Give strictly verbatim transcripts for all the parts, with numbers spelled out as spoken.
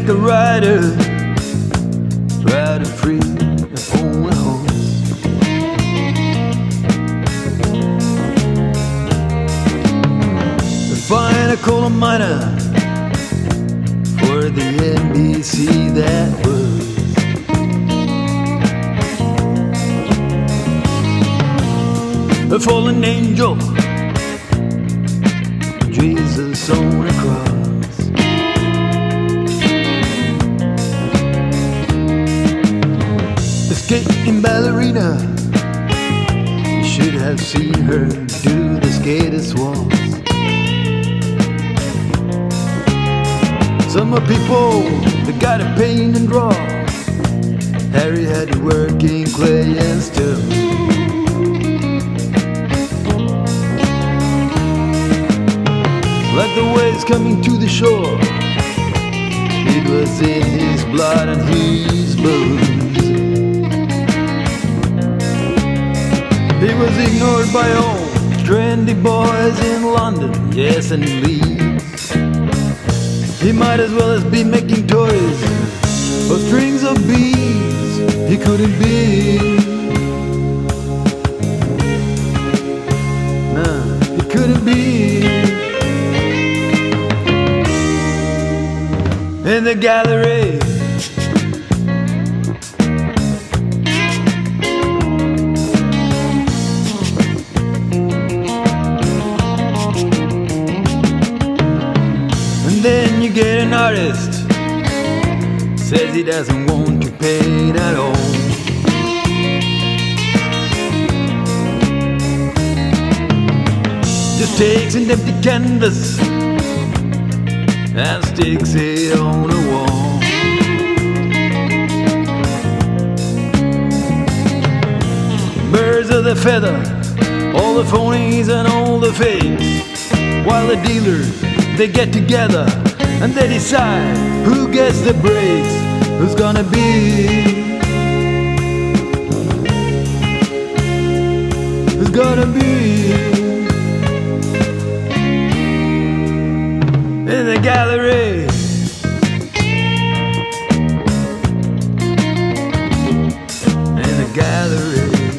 back a rider, try to free the only horse. To find a coal miner for the N B C that was. A fallen angel, Jesus on a cross. The skating ballerina, you should have seen her do the skater's waltz. Some people, they gotta paint and draw. Harry had to work in clay and stone. Like the waves coming to the shore, it was in his blood and his bones. He was ignored by all trendy boys in London, yes, and in Leeds. He might as well as be making toys or strings of beads. He couldn't be. Nah, he couldn't be. In the gallery, and then you get an artist, says he doesn't want to paint at all. Just takes an empty canvas and sticks it on a wall. Birds of the feather, all the phonies and all the fakes, while the dealers, they get together and they decide who gets the breaks, who's gonna be, who's gonna be. In the gallery, in the gallery.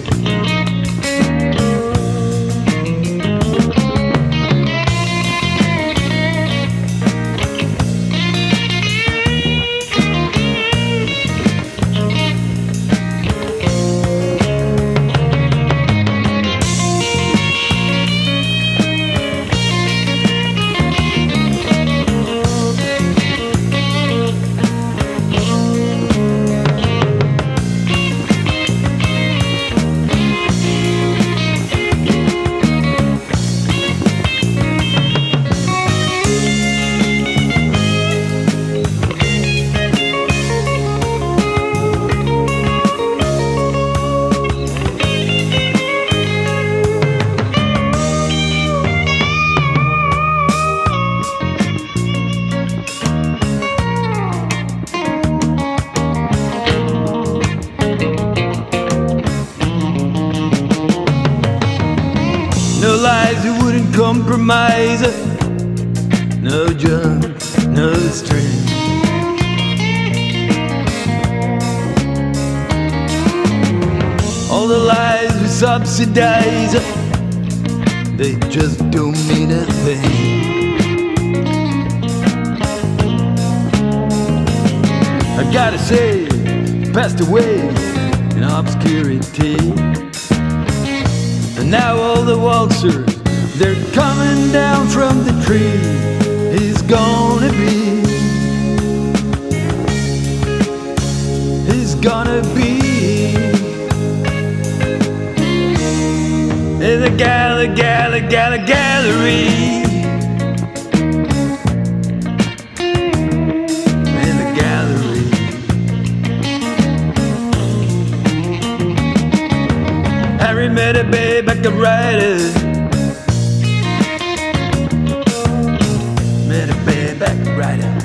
No lies you wouldn't compromise, no junk, no string. All the lies we subsidize, they just don't mean a thing. I gotta say, passed away in obscurity. And now all the waltzers, they're coming down from the tree. He's gonna be, he's gonna be in the gala, gala, gala, gallery. In the gallery. Harry met a babe I could ride it. Met a babe I could ride it.